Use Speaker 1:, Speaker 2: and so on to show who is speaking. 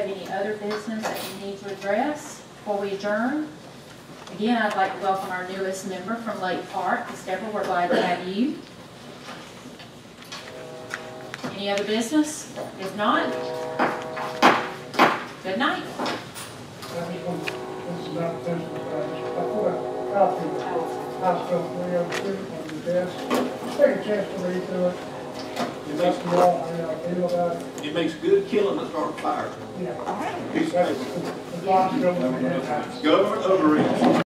Speaker 1: have any other business that you need to address before we adjourn? Again, I'd like to welcome our newest member from Lake Park. Ms. Deborah, we're glad to have you. Any other business? If not, good night.
Speaker 2: This is not business, I put a copy of the House Bill 302 on the desk. Take a chance to read through it. That's the law, how y'all feel about it.
Speaker 3: It makes good killing to start a fire.
Speaker 2: Yeah.
Speaker 3: Piece of
Speaker 2: That's
Speaker 3: paper.
Speaker 2: the law government.
Speaker 3: Government overreach.